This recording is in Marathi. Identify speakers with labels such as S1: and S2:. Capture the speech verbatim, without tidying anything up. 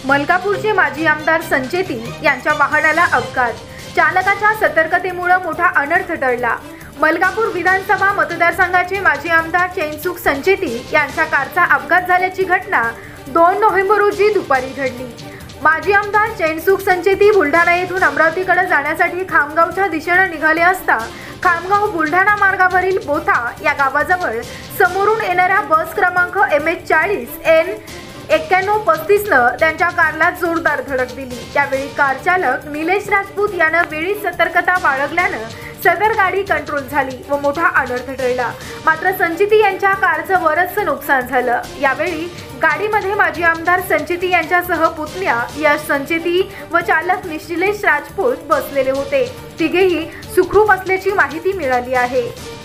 S1: मलकापूरचे माजी आमदार संचेती यांच्या वाहनाला अपघात. चालकाच्या सतर्कतेमुळे मोठा अनर्थ टळला. मलकापूर विधानसभा मतदारसंघाचे माजी आमदार चैनसुख संचेती यांच्या कारचा अपघात झाल्याची घटना दोन नोव्हेंबर रोजी दुपारी घडली. माजी आमदार चैनसुख संचेती बुलढाणा येथून अमरावतीकडे जाण्यासाठी खामगावच्या दिशेने निघाले असता खामगाव बुलढाणा मार्गावरील बोथा या गावाजवळ समोरून येणाऱ्या बस क्रमांक एम एच चाळीस एन एक्क्याण्णव पस्तीस न त्यांच्या कारला जोरदार धडक दिली. त्यावेळी कार चालक निलेश राजपूत यानं वेळीच सतर्कता बाळगल्यानं सदर गाडी कंट्रोल झाली व मोठा अनर्थ टळला. मात्र संचेती यांच्या कारचं बरंचसं नुकसान झालं. यावेळी गाडीमध्ये माजी आमदार संचेती यांच्यासह पुतण्या यश संचेती व चालक निलेश राजपूत बसलेले होते. तिघेही सुखरूप असल्याची माहिती मिळाली आहे.